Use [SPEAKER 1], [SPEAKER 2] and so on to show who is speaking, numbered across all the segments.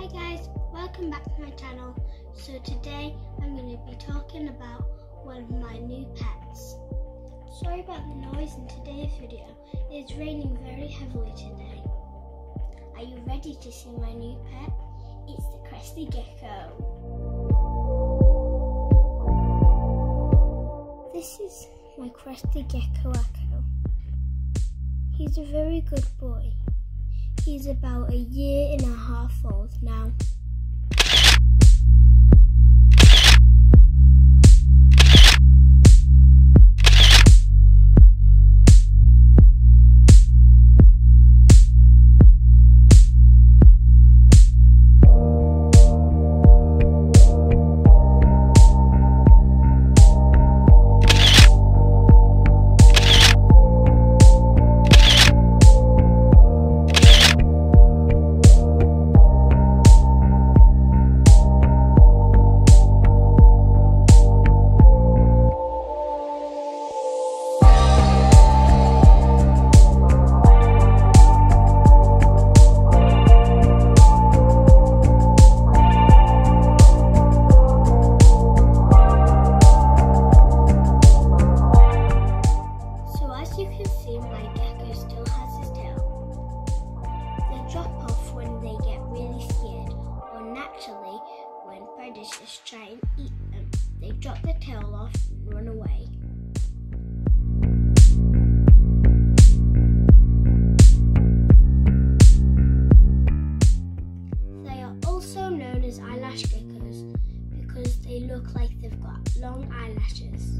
[SPEAKER 1] Hi guys, welcome back to my channel. So today I'm going to be talking about one of my new pets. Sorry about the noise in today's video. It's raining very heavily today. Are you ready to see my new pet? It's the Crested Gecko. This is my Crested Gecko Echo. He's a very good boy. He's about 1.5 years old now. You can see my gecko still has his tail. They drop off when they get really scared, or naturally when predators try and eat them. They drop the tail off and run away. They are also known as eyelash geckos because they look like they've got long eyelashes.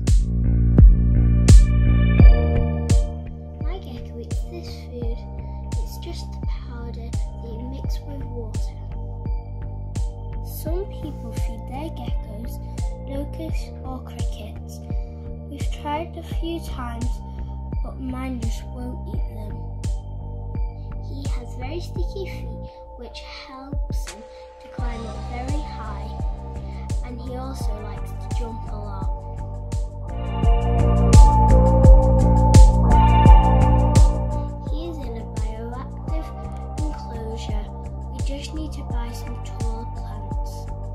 [SPEAKER 1] This food, it's just the powder they mix with water. Some people feed their geckos locusts or crickets. We've tried a few times, but mine just won't eat them. He has very sticky feet, which helps him to climb up very high, and he also likes to jump a lot. Just need to buy some tall plants.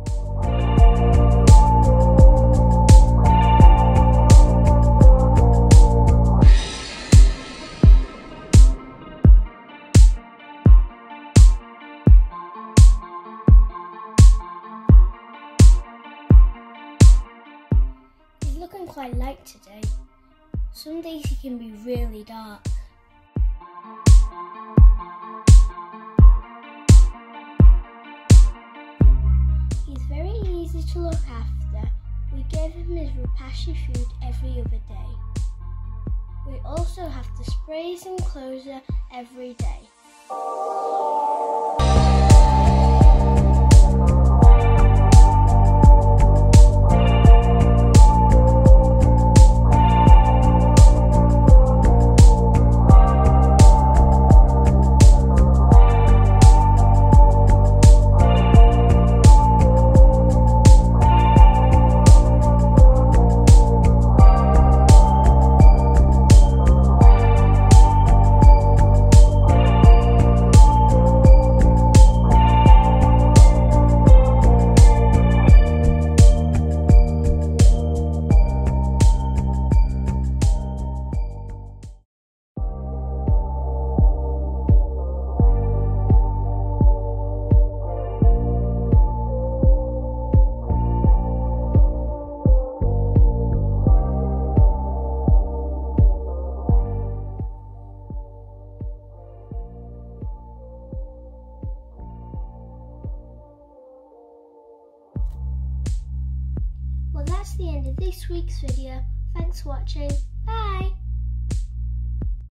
[SPEAKER 1] He's looking quite light today. Some days he can be really dark. He's very easy to look after. We give him his Repashy food every other day. We also have to spray his enclosure every day. Well, that's the end of this week's video. Thanks for watching. Bye!